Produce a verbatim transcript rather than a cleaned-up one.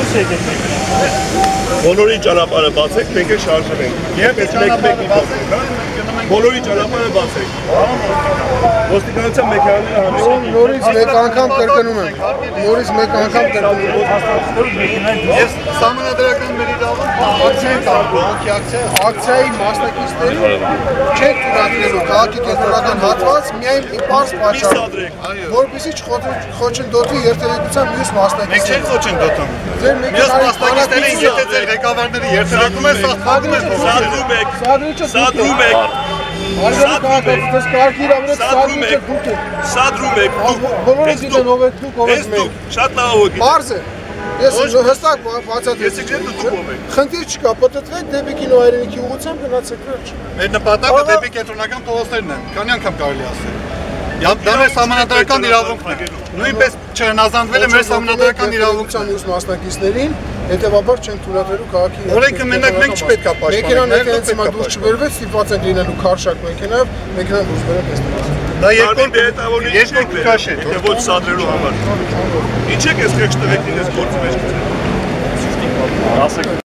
դուրս եկեք մեկ։ Բոլորի ճանապարհը բացեք, մենք էլ շարժվենք։ Երբ ճանապարհը բացեք, բոլորի ճանապարհը բացեք։ Ոստիկանության մեքենաները համեստ։ Նորից մեկ անգամ կրկնում եմ։ Նորից մեկ անգամ կրկնում եմ։ Ես սահմանադրական մեր իրավունք ակցիայի տալու, ակցիայի մասնակիցներին չեք թույլատրելու քաղաքի կենտրոնական հատված միայն պարզ պատճառով, որպեսզի չխոչընդոտվի երթևեկության մյուս Մենք մասնակիցներին։ չենք խոչընդոտում։ Ձեր Մյուս մեքենայի մասնակիցներին եթե ձեր ղեկավարները երթևեկում են, սա խաղում են Սադրում եք, Սադրիչը սադրում եք, Արժանի քաղաքացիպես կարգի իրավունք սադրում սադրիչը եք, դուք եք։ սադրում եք, Բոլորը գիտեն ով եք դուք, ով եք ես մենք։ դուք, շատ լավ ոգի։ Պարզ է։ Ես հստակ բացատրեցի։ Ես իջեմ դու ով եք։ Խնդիր չկա, պատտվեք դեպի կինոայրենիքի ուղղությամբ գնացեք վերջ։ Մեր նպատակը դեպի կենտրոնական փողոցներն են, քանի անգամ կարելի ասել։ Դա մեր սահմանադրական իրավունքն է։ Նույնպես չհնազանդվել է մեր սահմանադրական իրավունքն մյուս մասնակիցներին, հետևաբար չեն թույլատրելու քաղաքի։ Օրենքը մենակ մենք չպետք է պաշտպանենք։ Մեքենան հետևից հիմա դուրս չբերվեց, ստիպված են լինելու քարշակ մեքենայով, մեքենան դուրս բերել տեսնենք։ Դա երկու երկու քաշ է։ Եթե ոչ սադրելու համար։ Ինչ եք ես քեշ տվեք ինձ գործի մեջ գցել։ Ասեք